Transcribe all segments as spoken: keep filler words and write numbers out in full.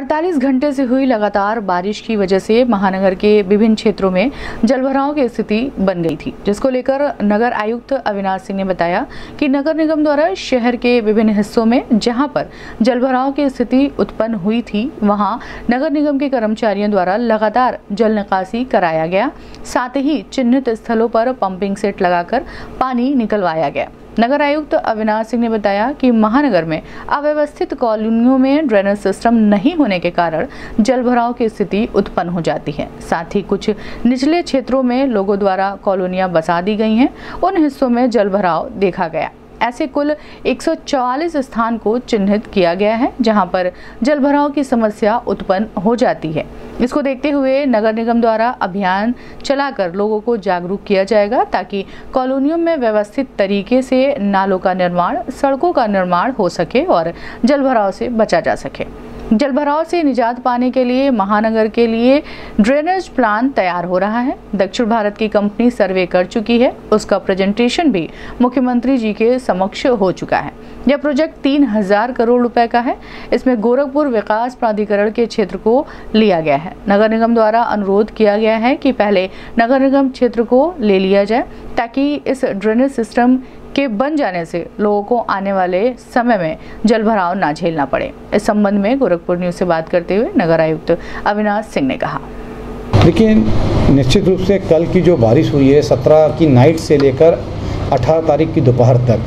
अड़तालीस घंटे से हुई लगातार बारिश की वजह से महानगर के विभिन्न क्षेत्रों में जलभराव की स्थिति बन गई थी, जिसको लेकर नगर आयुक्त अविनाश सिंह ने बताया कि नगर निगम द्वारा शहर के विभिन्न हिस्सों में जहां पर जलभराव की स्थिति उत्पन्न हुई थी, वहां नगर निगम के कर्मचारियों द्वारा लगातार जल निकासी कराया गया। साथ ही चिन्हित स्थलों पर पंपिंग सेट लगाकर पानी निकलवाया गया। नगर आयुक्त अविनाश सिंह ने बताया कि महानगर में अव्यवस्थित कॉलोनियों में ड्रेनेज सिस्टम नहीं होने के कारण जलभराव की स्थिति उत्पन्न हो जाती है। साथ ही कुछ निचले क्षेत्रों में लोगों द्वारा कॉलोनियां बसा दी गई हैं, उन हिस्सों में जलभराव देखा गया। ऐसे कुल एक सौ चौवालीस स्थान को चिन्हित किया गया है जहां पर जलभराव की समस्या उत्पन्न हो जाती है। इसको देखते हुए नगर निगम द्वारा अभियान चलाकर लोगों को जागरूक किया जाएगा ताकि कॉलोनियों में व्यवस्थित तरीके से नालों का निर्माण, सड़कों का निर्माण हो सके और जलभराव से बचा जा सके। जलभराव से निजात पाने के लिए महानगर के लिए ड्रेनेज प्लान तैयार हो रहा है। दक्षिण भारत की कंपनी सर्वे कर चुकी है, उसका प्रेजेंटेशन भी मुख्यमंत्री जी के समक्ष हो चुका है। यह प्रोजेक्ट तीन हजार करोड़ रुपए का है। इसमें गोरखपुर विकास प्राधिकरण के क्षेत्र को लिया गया है। नगर निगम द्वारा अनुरोध किया गया है कि पहले नगर निगम क्षेत्र को ले लिया जाए ताकि इस ड्रेनेज सिस्टम के बन जाने से लोगों को आने वाले समय में जलभराव ना झेलना पड़े। इस संबंध में गोरखपुर न्यूज से बात करते हुए नगर आयुक्त अविनाश सिंह ने कहा, देखिए, निश्चित रूप से कल की जो बारिश हुई है सत्रह की नाइट से लेकर अठारह तारीख की दोपहर तक,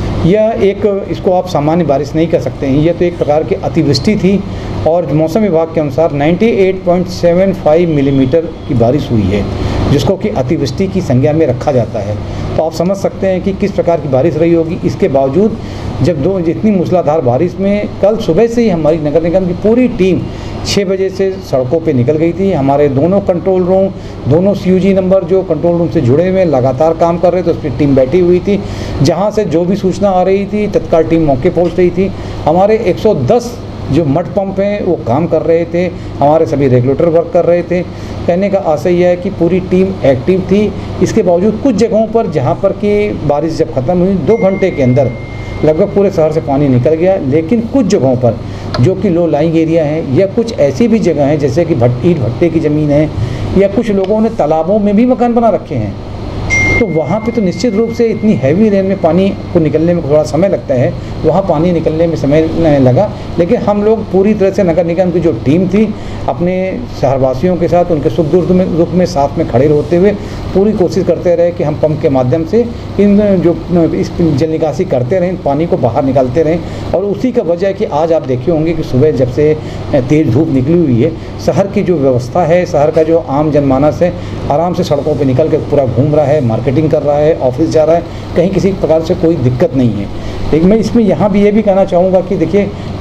यह एक, इसको आप सामान्य बारिश नहीं कह सकते हैं। यह तो एक प्रकार की अतिवृष्टि थी और मौसम विभाग के अनुसार अट्ठानवे पॉइंट सात पाँच मिलीमीटर की बारिश हुई है, जिसको कि अतिवृष्टि की संज्ञा में रखा जाता है। तो आप समझ सकते हैं कि किस प्रकार की बारिश रही होगी। इसके बावजूद जब दो जितनी मूसलाधार बारिश में कल सुबह से ही हमारी नगर निगम की पूरी टीम छः बजे से सड़कों पे निकल गई थी। हमारे दोनों कंट्रोल रूम, दोनों सीयूजी नंबर जो कंट्रोल रूम से जुड़े हुए लगातार काम कर रहे थे, उस पर टीम बैठी हुई थी। जहाँ से जो भी सूचना आ रही थी तत्काल टीम मौके पहुँच रही थी। हमारे एक सौ दस जो मड पंप हैं वो काम कर रहे थे, हमारे सभी रेगुलेटर वर्क कर रहे थे। कहने का आशय यह है कि पूरी टीम एक्टिव थी। इसके बावजूद कुछ जगहों पर जहां पर कि बारिश जब ख़त्म हुई दो घंटे के अंदर लगभग पूरे शहर से पानी निकल गया। लेकिन कुछ जगहों पर जो कि लो लाइंग एरिया है या कुछ ऐसी भी जगह हैं जैसे कि भट ईंट भट्टे की ज़मीन है या कुछ लोगों ने तालाबों में भी मकान बना रखे हैं, तो वहाँ पे तो निश्चित रूप से इतनी हैवी रेन में पानी को निकलने में थोड़ा समय लगता है। वहाँ पानी निकलने में समय लगा, लेकिन हम लोग पूरी तरह से नगर निगम की जो टीम थी अपने शहरवासियों के साथ उनके सुख दुख में दुख में साथ में खड़े होते हुए पूरी कोशिश करते रहे कि हम पंप के माध्यम से इन जो इस जल निकासी करते रहें, पानी को बाहर निकालते रहें। और उसी का वजह है कि आज आप देखे होंगे कि सुबह जब से तेज़ धूप निकली हुई है, शहर की जो व्यवस्था है, शहर का जो आम जनमानस है आराम से सड़कों पर निकल कर पूरा घूम रहा है, मार्केटिंग कर रहा है, ऑफिस जा रहा है, कहीं किसी प्रकार से कोई दिक्कत नहीं है। लेकिन मैं इसमें यहाँ भी ये भी कहना चाहूँगा कि देखिए,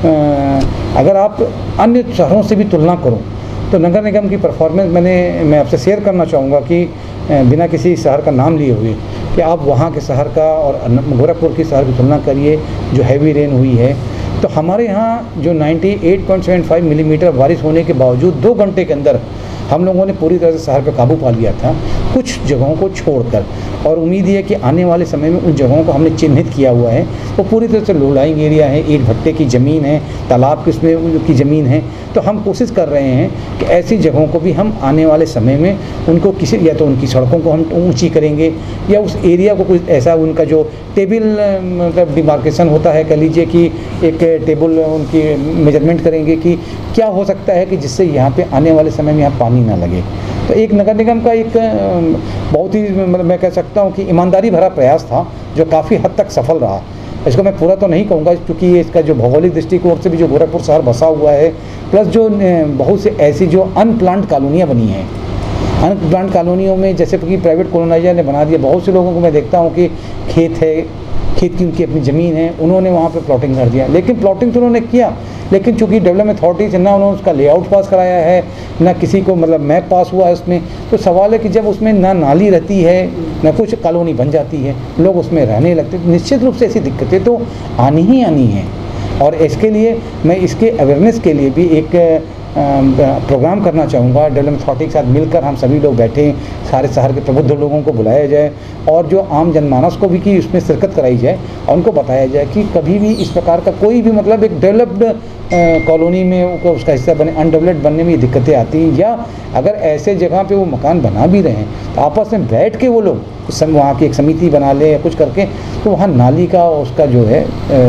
अगर आप अन्य शहरों से भी तुलना करो तो नगर निगम की परफॉर्मेंस मैंने मैं आपसे शेयर करना चाहूँगा कि बिना किसी शहर का नाम लिए हुए कि आप वहाँ के शहर का और गोरखपुर की शहर की तुलना करिए जो हैवी रेन हुई है। तो हमारे यहाँ जो अट्ठानवे पॉइंट सात पाँच मिलीमीटर बारिश होने के बावजूद दो घंटे के अंदर हम लोगों ने पूरी तरह से शहर पर काबू पा लिया था, कुछ जगहों को छोड़कर। और उम्मीद है कि आने वाले समय में उन जगहों को हमने चिन्हित किया हुआ है। वो पूरी तरह से लो लाइंग एरिया है, ईंट भट्टे की ज़मीन है, तालाब किसमें की ज़मीन है। तो हम कोशिश कर रहे हैं कि ऐसी जगहों को भी हम आने वाले समय में उनको किसी या तो उनकी सड़कों को हम ऊंची करेंगे या उस एरिया को कुछ ऐसा उनका जो टेबल मतलब डिमार्केशन होता है, कह लीजिए कि एक टेबल उनकी मेजरमेंट करेंगे कि क्या हो सकता है कि जिससे यहाँ पे आने वाले समय में यहाँ पानी ना लगे। तो एक नगर निगम का एक बहुत ही मतलब मैं कह सकता हूँ कि ईमानदारी भरा प्रयास था जो काफ़ी हद तक सफल रहा। इसको मैं पूरा तो नहीं कहूँगा क्योंकि ये इसका जो भौगोलिक दृष्टिकोण से भी जो गोरखपुर शहर बसा हुआ है, प्लस जो बहुत से ऐसी जो अनप्लान्ड कॉलोनियाँ बनी हैं, अनप्लान्ड कॉलोनियों में जैसे कि प्राइवेट कॉलोनाइजर ने बना दिया। बहुत से लोगों को मैं देखता हूँ कि खेत है, खेत की उनकी अपनी ज़मीन है, उन्होंने वहाँ पे प्लॉटिंग कर दिया। लेकिन प्लॉटिंग तो उन्होंने किया, लेकिन चूंकि डेवलपमेंट अथॉरिटी से ना उन्होंने उसका लेआउट पास कराया है, ना किसी को मतलब मैप पास हुआ है उसमें। तो सवाल है कि जब उसमें ना नाली रहती है ना कुछ कॉलोनी बन जाती है, लोग उसमें रहने लगते, निश्चित रूप से ऐसी दिक्कतें तो आनी ही आनी हैं। और इसके लिए मैं इसके अवेयरनेस के लिए भी एक प्रोग्राम करना चाहूँगा। डेवलपमेंट अथॉरिटी के साथ मिलकर हम सभी लोग बैठें, सारे शहर के प्रबुद्ध लोगों को बुलाया जाए और जो आम जनमानस को भी कि उसमें शिरकत कराई जाए और उनको बताया जाए कि कभी भी इस प्रकार का कोई भी मतलब एक डेवलप्ड कॉलोनी में उसका हिस्सा बने, अनडेवलप्ड बनने में ये दिक्कतें आती हैं। या अगर ऐसे जगह पे वो मकान बना भी रहे हैं तो आपस में बैठ के वो लोग वहाँ की एक समिति बना ले या कुछ करके तो वहाँ नाली का उसका जो है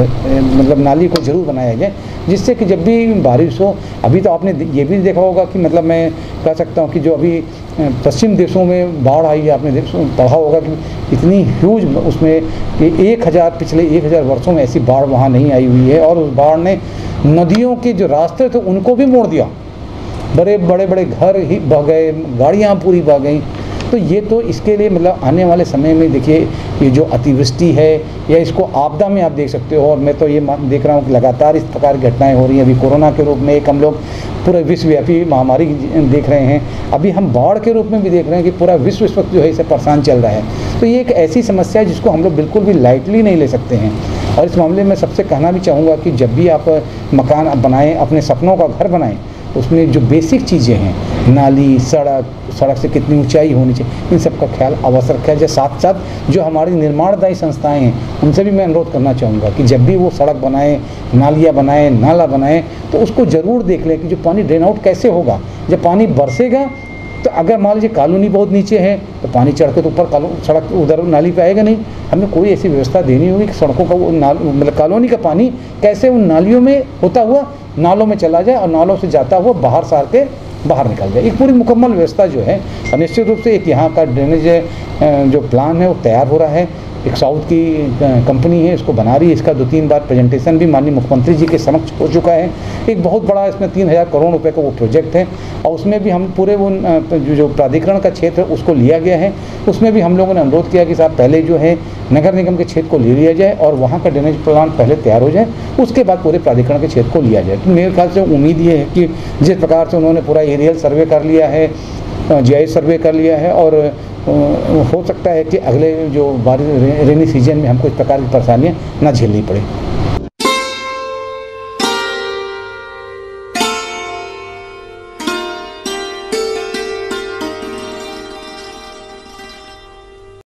मतलब नाली को ज़रूर बनाया जाए, जिससे कि जब भी बारिश हो, अभी तो आपने ये भी देखा होगा कि मतलब मैं कह सकता हूँ कि जो अभी पश्चिम देशों में बाढ़ आई है, आपने पढ़ा होगा कि इतनी ह्यूज उसमें कि एक हज़ार पिछले एक हज़ार वर्षों में ऐसी बाढ़ वहाँ नहीं आई हुई है और उस बाढ़ ने नदियों के जो रास्ते थे उनको भी मोड़ दिया, बड़े बड़े बड़े घर ही बह गए, गाड़ियाँ पूरी बह गई। तो ये तो इसके लिए मतलब आने वाले समय में देखिए ये जो अतिवृष्टि है या इसको आपदा में आप देख सकते हो। और मैं तो ये देख रहा हूँ कि लगातार इस प्रकार की घटनाएं हो रही हैं। अभी कोरोना के रूप में एक हम लोग पूरे विश्वव्यापी महामारी देख रहे हैं, अभी हम बाढ़ के रूप में भी देख रहे हैं कि पूरा विश्व इस वक्त जो है इसे परेशान चल रहा है। तो ये एक ऐसी समस्या है जिसको हम लोग बिल्कुल भी लाइटली नहीं ले सकते हैं। और इस मामले में सबसे कहना भी चाहूँगा कि जब भी आप मकान बनाएँ, अपने सपनों का घर बनाएँ, उसमें जो बेसिक चीज़ें हैं, नाली, सड़क, सड़क से कितनी ऊंचाई होनी चाहिए, इन सब का ख्याल अवश्य रखा जाए। साथ साथ जो हमारी निर्माणदायी संस्थाएं हैं उनसे भी मैं अनुरोध करना चाहूँगा कि जब भी वो सड़क बनाएं, नालियाँ बनाएं, नाला बनाएं तो उसको ज़रूर देख लें कि जो पानी ड्रेन आउट कैसे होगा। जब पानी बरसेगा तो अगर मान लीजिए कॉलोनी बहुत नीचे है तो पानी चढ़ के तो ऊपर सड़क उधर नाली पे आएगा नहीं। हमें कोई ऐसी व्यवस्था देनी होगी कि सड़कों का वो नाल मतलब कॉलोनी का पानी कैसे उन नालियों में होता हुआ नालों में चला जाए और नालों से जाता हुआ बाहर शहर के बाहर निकल जाए। एक पूरी मुकम्मल व्यवस्था जो है निश्चित रूप से एक यहाँ का ड्रेनेज जो प्लान है वो तैयार हो रहा है। एक साउथ की कंपनी है, इसको बना रही है। इसका दो तीन बार प्रेजेंटेशन भी माननीय मुख्यमंत्री जी के समक्ष हो चुका है। एक बहुत बड़ा इसमें तीन हज़ार करोड़ रुपए का वो प्रोजेक्ट है और उसमें भी हम पूरे वो जो प्राधिकरण का क्षेत्र है उसको लिया गया है। उसमें भी हम लोगों ने अनुरोध किया कि साहब पहले जो है नगर निगम के क्षेत्र को ले लिया जाए और वहाँ का ड्रेनेज प्लान पहले तैयार हो जाए, उसके बाद पूरे प्राधिकरण के क्षेत्र को लिया जाए। तो मेरे ख्याल से उम्मीद ये है कि जिस प्रकार से उन्होंने पूरा एरियल सर्वे कर लिया है, जीआई सर्वे कर लिया है और हो सकता है कि अगले जो बारिश रेनी सीजन में हमको इस प्रकार की परेशानियाँ ना झेलनी पड़े।